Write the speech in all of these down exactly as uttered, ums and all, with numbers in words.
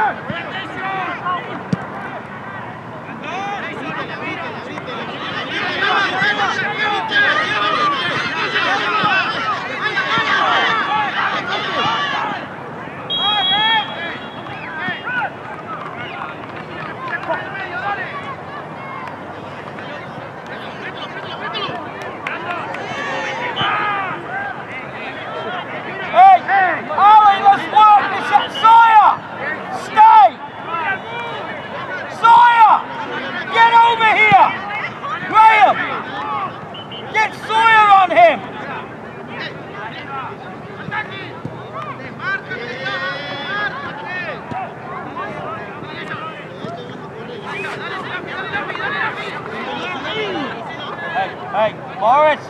Hey, Morris!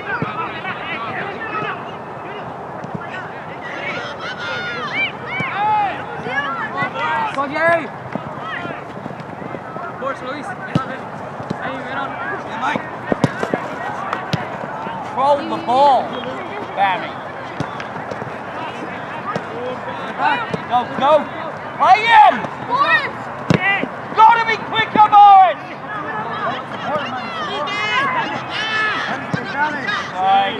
Go, Jerry! Force, Luis. Get on it. Hey, get on. Yeah, Mike. Control the ball, Barry. Go, go. Play him! Gotta be quicker, Morris! Right.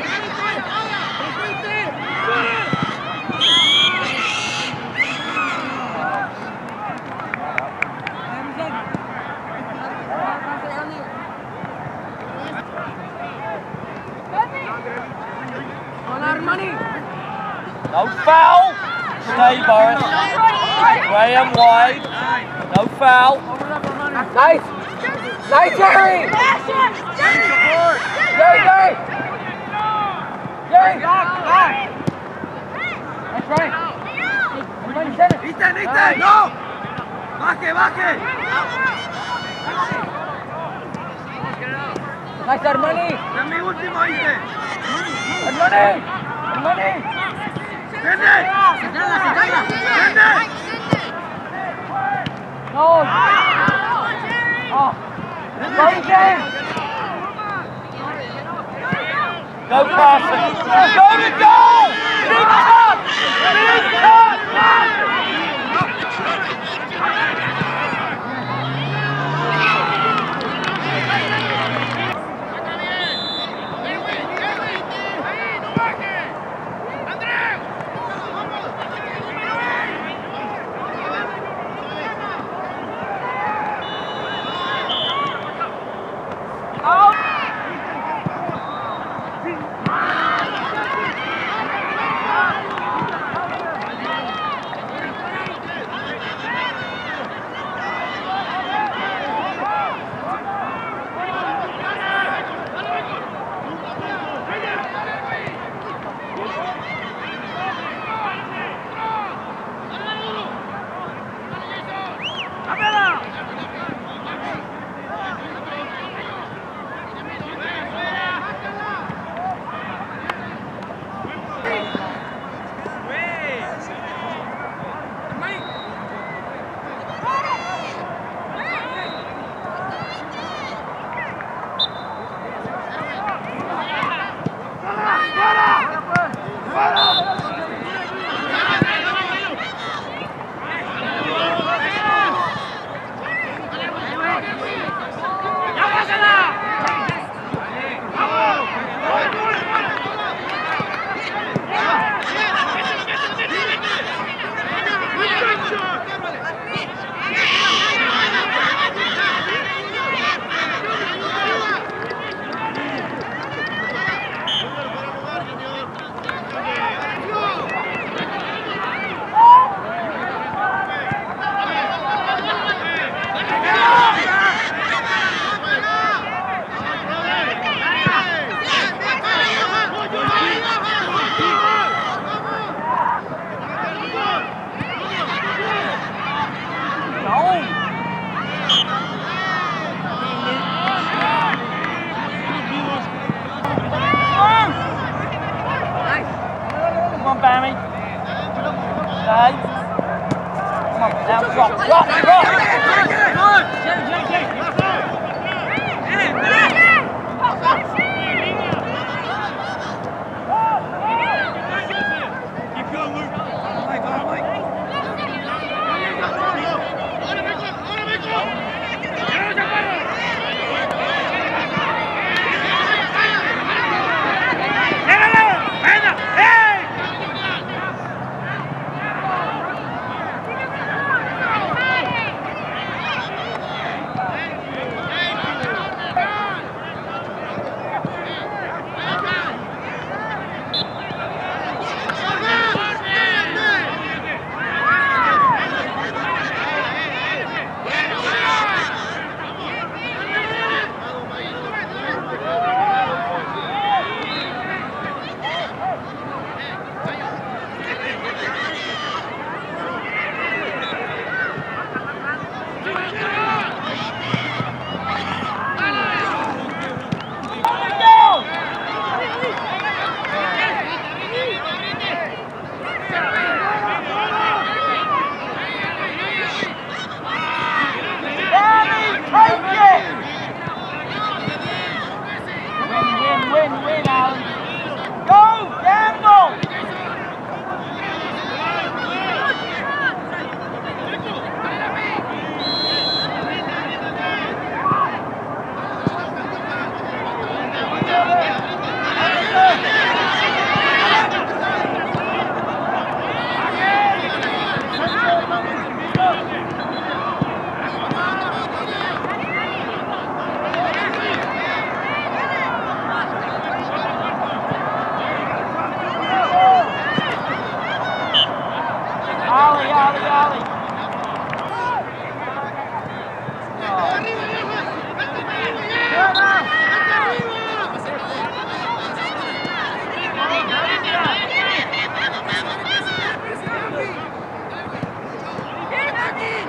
No foul. Stay, Boris. Graham wide. No foul. Nice. Nice, Jerry. Jerry, Jerry. Jerry. That's right. Everybody center. Ethan, Ethan, no. Baje, baje. Nice, Armani. Es mi último, Ethan. Armani. Armani. ¡Vende! ¡Vende! No. Oh. Go, Ethan. Go, Carson. Go to goal! Big cut! Big cut! Bammy. Stay. Come on, now drop, drop, drop. Keep going, Luke. Mike, Mike.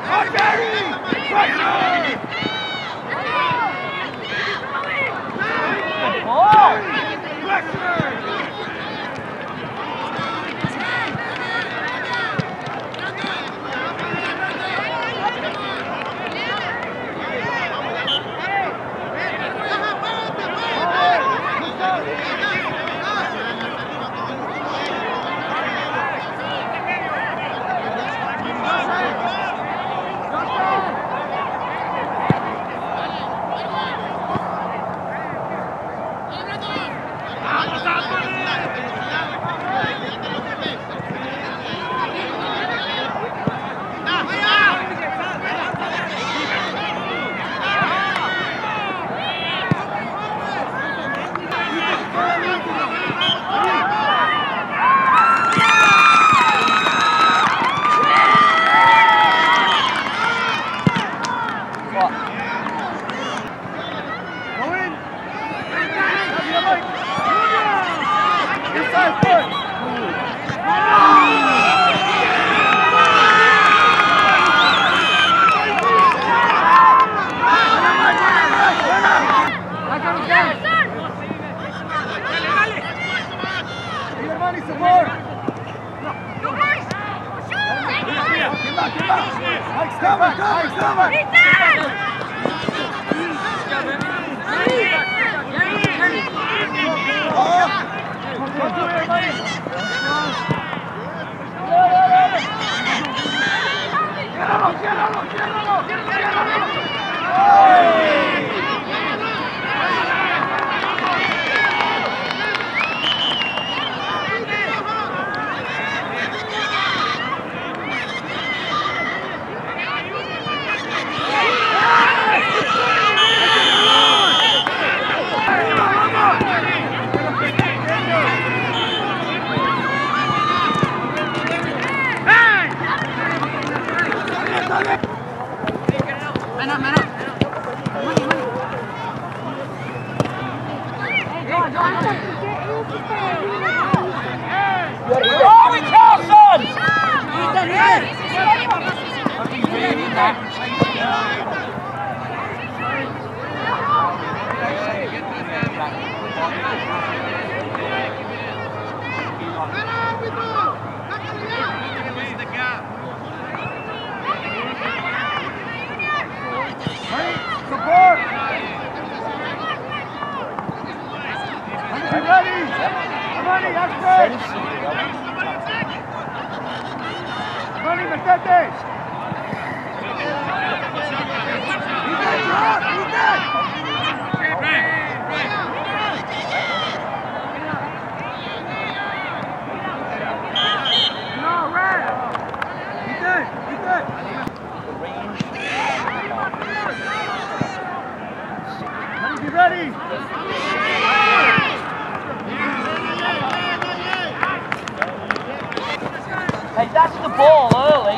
Hey, that's the ball early.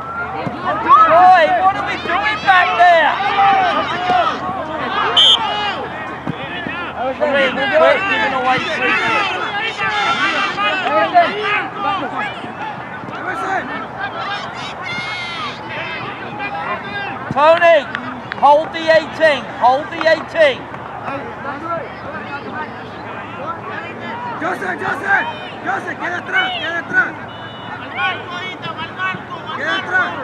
Roy, what are we doing back there? Three, we're giving away free kicks. Tony, hold the eighteen, hold the eighteen. Joseph, Joseph, Joseph, queda atrás, queda atrás. Queda atrás.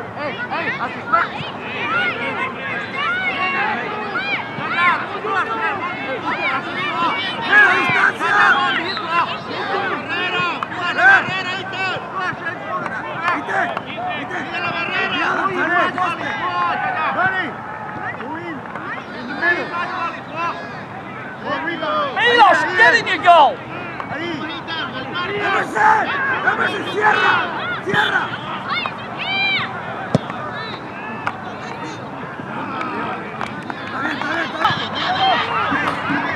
¡Esa distancia! ¡Vite! ¡Vite! ¡Cuidado, cuidado al poste! Milos, get in your goal! ¡Emerson! ¡Emerson, cierra! ¡Cierra! Está bien, está bien, está bien.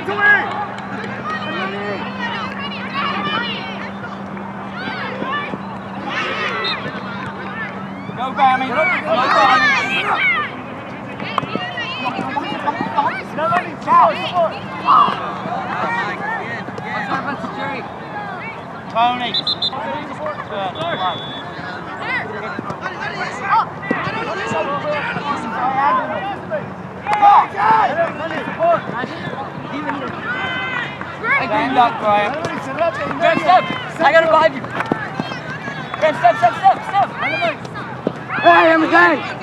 to it! Go, Bammy. Go, Bammy. Tony. Stand up, Graham. Graham, step! I got it behind you! Graham, step, step, step, step! Hey, I'm again!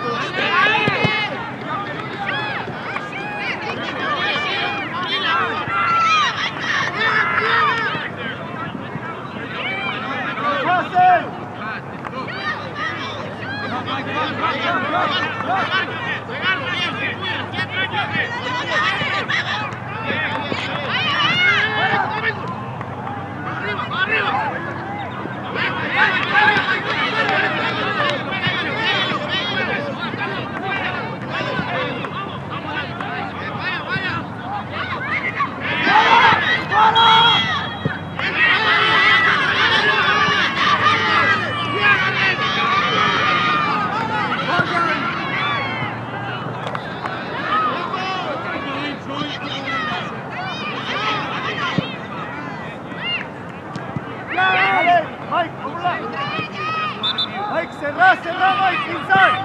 Mike, cerrá, cerrá, Mike, inside!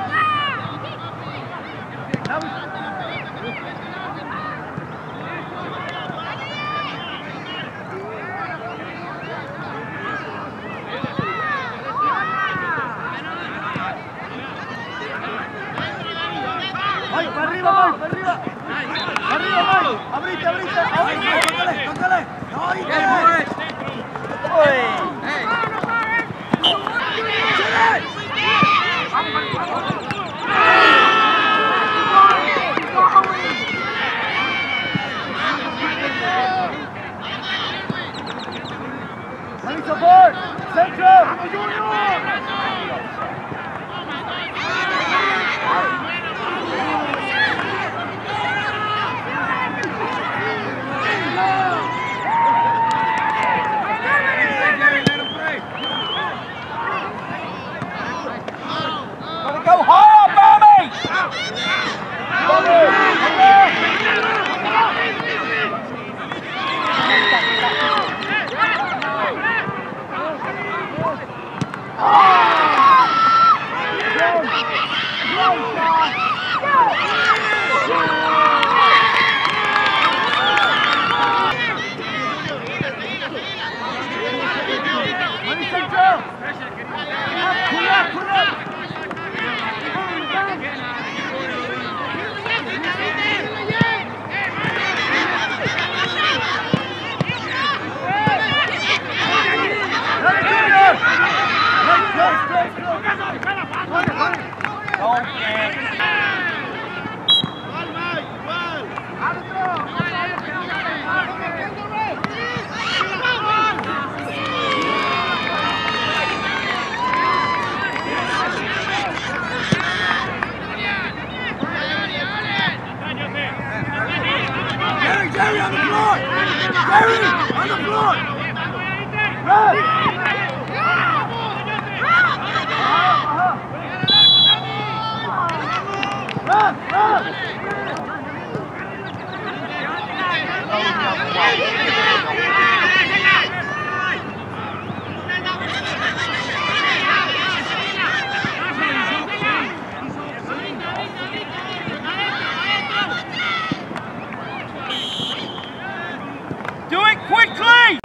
Mike, para arriba, Mike, para arriba! Para arriba, Mike! Abrite, abrite! ¡Abrite! ¡Tócale, tócale! ¡No, ahí! Money support! Central! Go higher, Bammy! Money Central! Pull up, pull up! Jerry, Jerry on the floor! Jerry on the floor! Run! Run! Run! Do it quickly!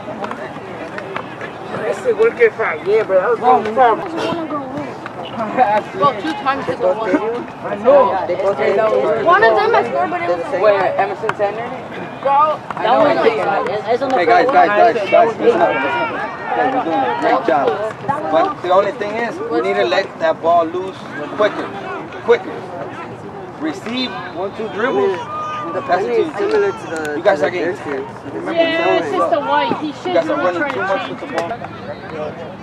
Ese gol que fallé, bro. That was wrong foul. Well, two times they go one. I know. They both did. One of them I scored, but it was Wait, Emerson Sanders? Bro, that was like, Hey guys, guys, guys, guys, listen up, listen up. Guys, you're doing a great job. But the only thing is, we need to let that ball loose quicker, quicker. Receive one, two dribbles. Pass it to you. Similar to the. You guys are getting tired. Remember, yeah, it's just a white. He you should guys are really running try too to much change with the ball.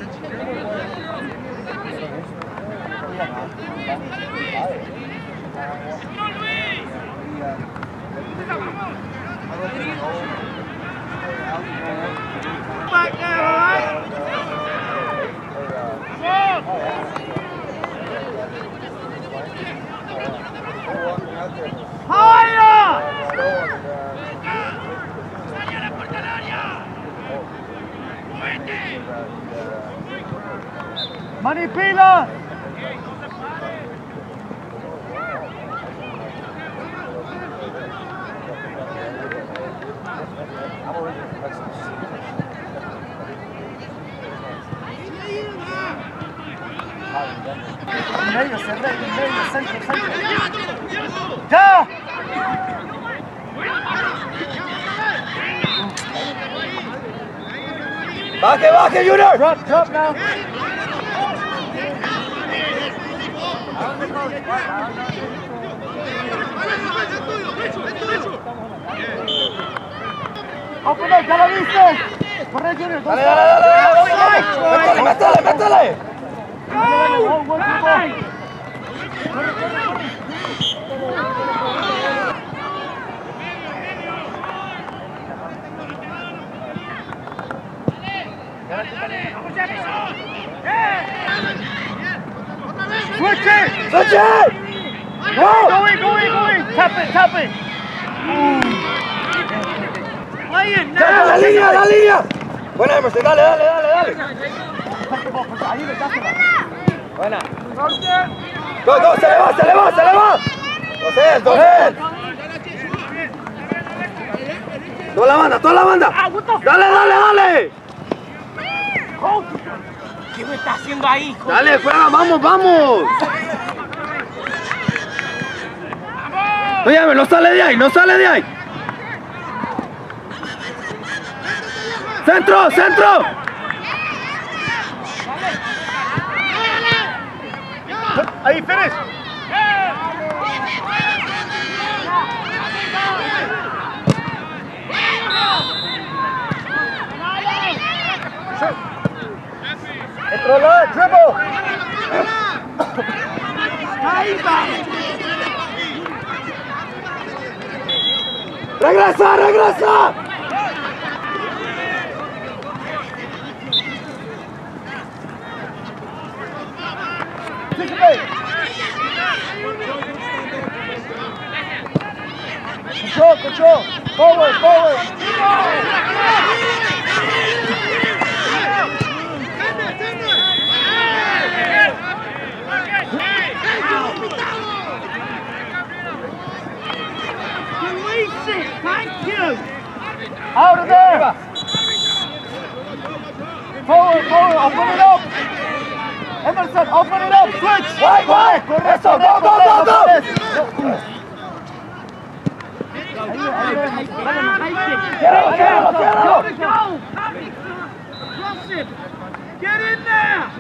Higher! Manipila! Medio, cerré, medio, centro, centro. ¡Ya! Baje, baje, Junior. Drop, drop now. Open up, ya lo viste. Corre, Junior. Dale, dale, dale, dale. Métele, métele, métele. Go! One, two, go. Switch it! Switch it! Go in, go in, go in, go in! Tap it, tap it! Play it now! La línea, la línea. Buena, Emerson, dale, dale, dale, dale. Buena. Dos, dos, se le va, se le va, se le va. Dos él, dos él. Toda la banda, toda la banda. Dale, dale, dale. ¿Qué me está haciendo ahí, hijo? Dale, juega, vamos, vamos. No llame, no sale de ahí, no sale de ahí. Centro, centro. Ahí, finish! Otro lado, dribble! Regresa, regresa. Control, control! Forward, forward! Thank you! Out of there! Forward, forward, open it up! Emerson, open it up, switch! Wide, wide! Eso, go, go, go, go! Quiero, quiero, quiero! Get in there!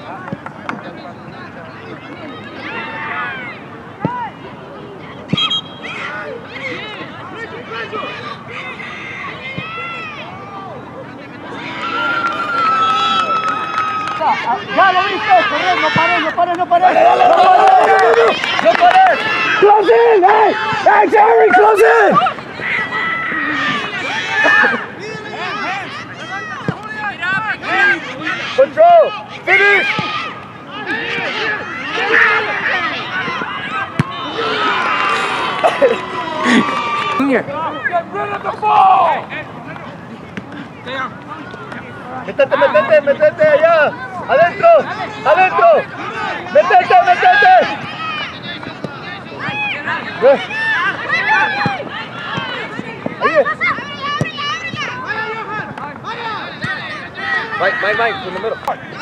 Ya lo viste, correr, no pares, no pares, no pares. Dale, dale, dale, dale, dale. No pares. Close in, hey! Hey, Jerry, close in! Control, finish. Junior. Get rid of the ball. Métete, métete, métete allá. Adentro, adentro. Métete, métete. Ahí. Right, right, right, in the middle.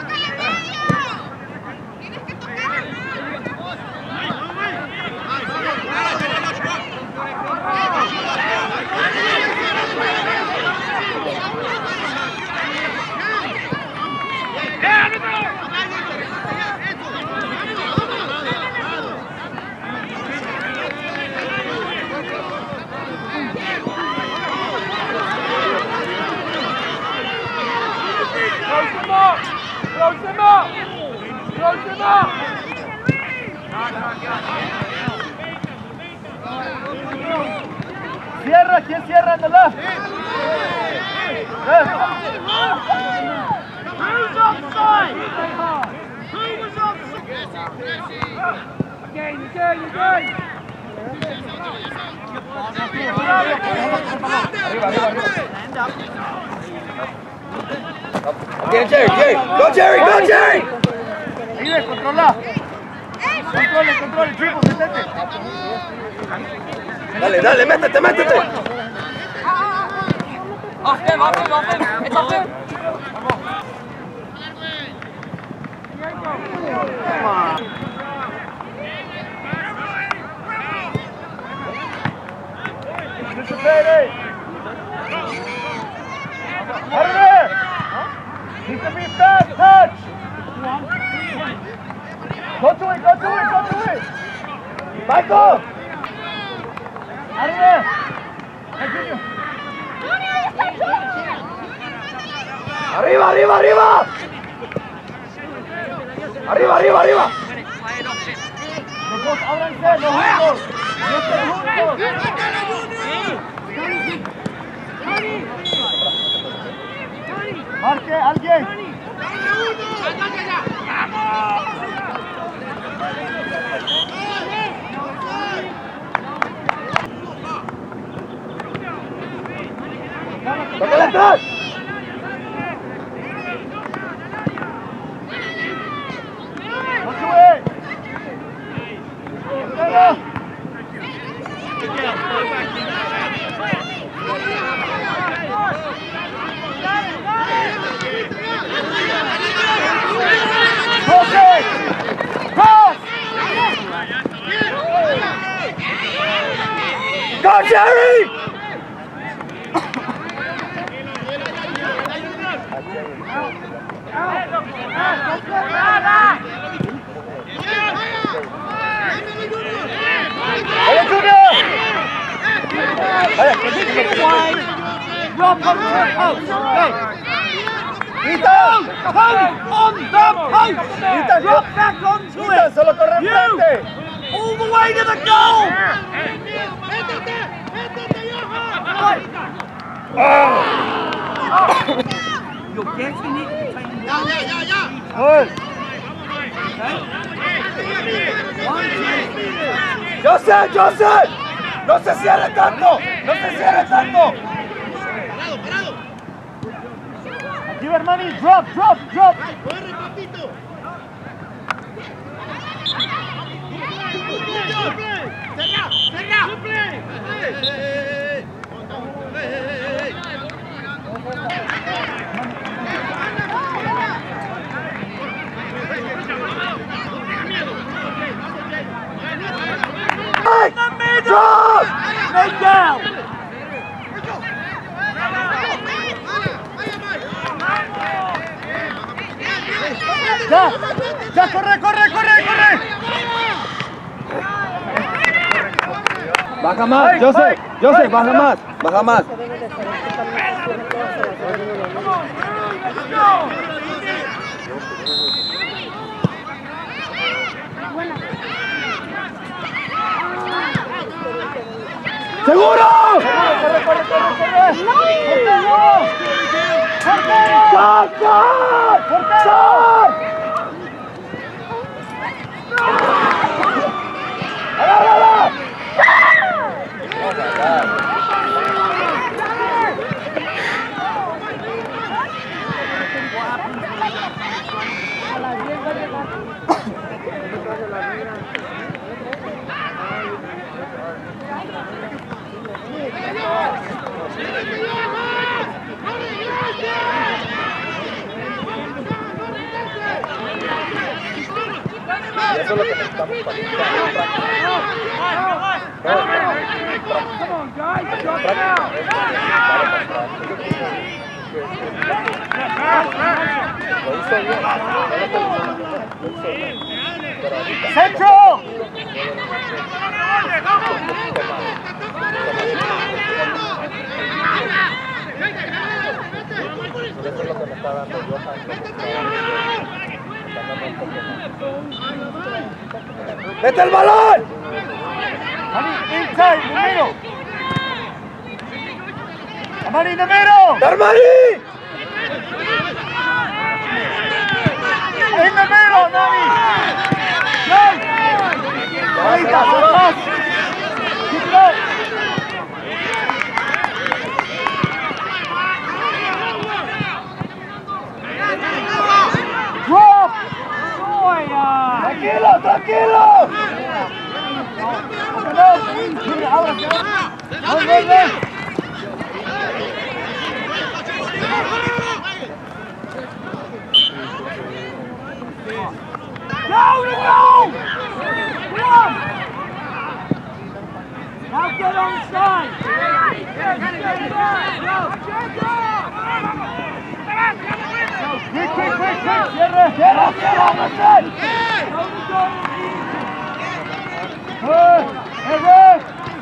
Close him up! Close him up! Close him up! Cierra, ¿quién cierra en the left? Yes. Who's offside? Who was offside? Again, again, again! Arriba, arriba, arriba. Again, Jerry, Jerry. Go, Jerry, go, Jerry. Ahí ves, controla. Controle, controle, triple, métete. Dale, dale, métete, métete. Off him, off him, off him. It's off him. Participate. Hurry. Needs to be fast touch. Go to it, go to it, go to it. Michael. Hurry. Continue. Arriba, arriba, arriba. Arriba, arriba, arriba. Los dos ábranse, los juntos. No estén juntos. Marque alguien. ¡Tócale atrás! Go to it. Go. Go, Jerry! Hey, Junior! Rob, come to the post. Hey. Ethan, come on the post. Ethan, drop back onto it. Ethan, solo corre enfrente. All the way to the goal. You're getting it. Ya, ya, ya, ya. Good. ¡Joseph, Joseph! ¡No se cierre tanto! ¡No se cierre tanto! Parado, parado. Give it money. Drop, drop, drop. Corre, papito. Cerra, cerra. In the middle. Make down. Ya, ya, corre, corre, corre, corre. Baja más, Joseph, Joseph, baja más, baja más. ¡Seguro! Corre, corre, corre, corre. ¡Portero! ¡Portero! ¡Shot, shot! ¡Portero! ¡Agárrala! Y eso es lo que necesitamos para ¡Centro! Eso es lo que me está dando Johan. ¡Mete el balón! Money inside, in the middle. Money in the middle. ¡Darmani! In the middle, Nani. Nice. Ahí está, se va. Mira, ahora se va. Ven, ven, ven. Go, go! Come on! Now get on side! Quick, quick, quick, quick! Cierra, cierra, cierra, Marcel! Good! Hey, good!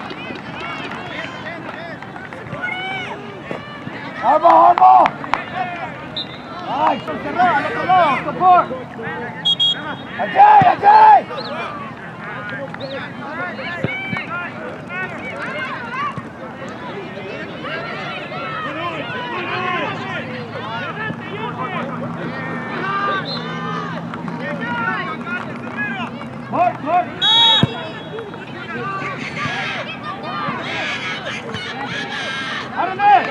Armo, armo! Nice! Cerrado, al otro lado, support! Ajay, Ajay! Mark, Mark! Out of there!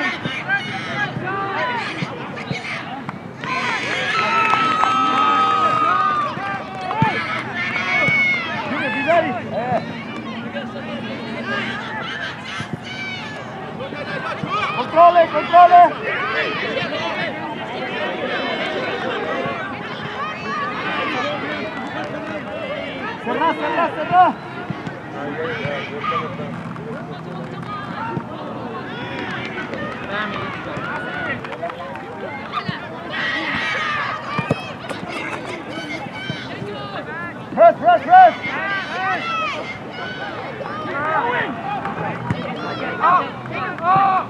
Controle, controle. Cerrá, cerrá, cerrá. Press, press, press. Up. Up.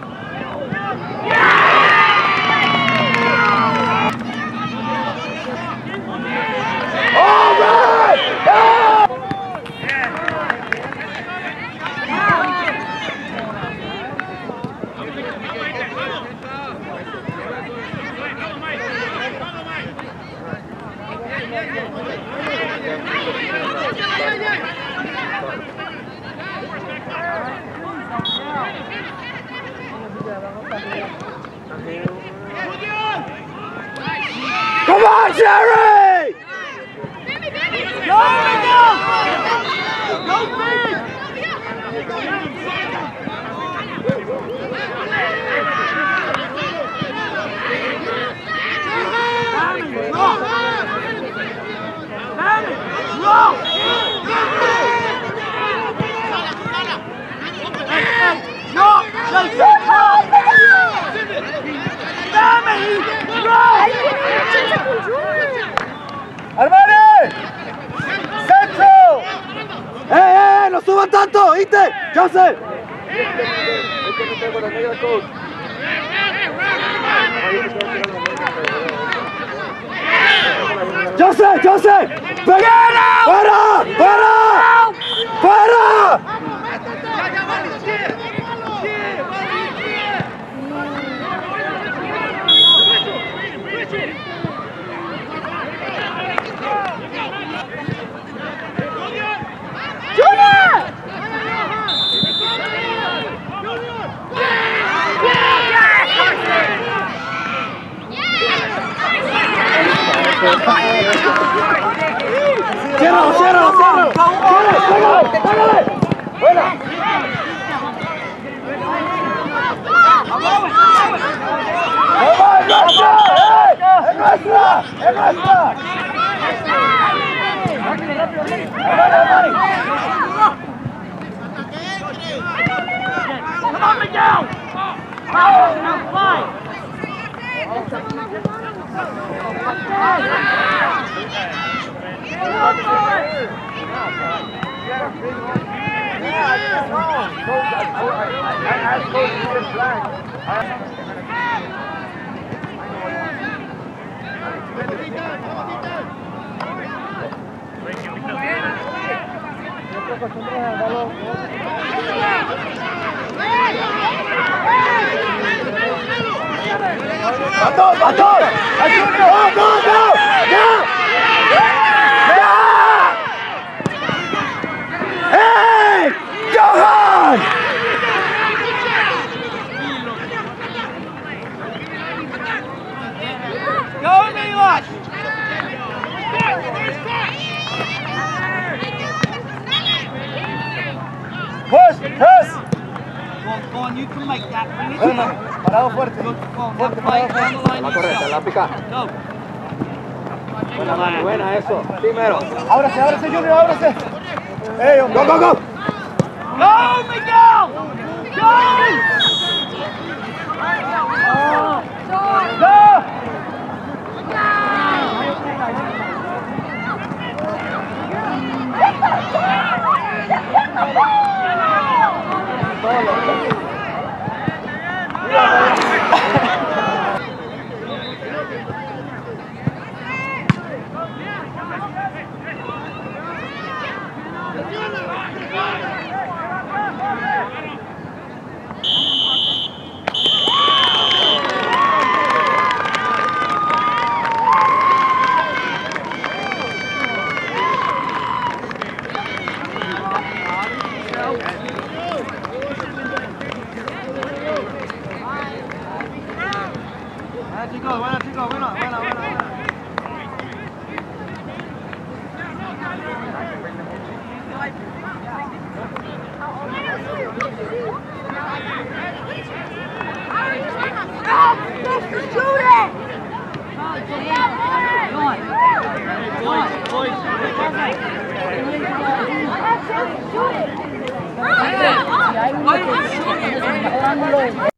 All right! Go! Come on, Jerry! Go, go! Go big! Roll! Roll! No! ¡Armani! ¡Centro! ¡Eh, eh! ¡No suban tanto! ¿Viste? ¡Joseph! ¡Joseph! ¡Joseph! ¡Para! ¡Para! ¡Para! ¡Para! ¡Cierra, cierra, cierra! ¡Pégale, pégale! ¡Buena! ¡Vamos, nuestra! ¡Es nuestra! ¡Es nuestra! ¡Come on, Miguel! Power, now fly! ¡Batón, batón! ¡No, no, no! ¡Ya! ¡Ya! ¡Hey! ¡Johan! ¡Go, Milos! Push, press. Go on, go on, you can make that. Bring it Bueno, in. parado fuerte. Go on, Fuerte, now play parado it down fuerte. the line La correcta, yourself. la pica. Go. Buena, Manu, buena, eso. Primero. Ábrase, ábrase, Junior, ábrase. Ey, hombre. Go, go, go. Go, Miguel! Go! ¡Ya! Buena, chicos, buena, chicos, buena, buena, buena, buena. Shoot it!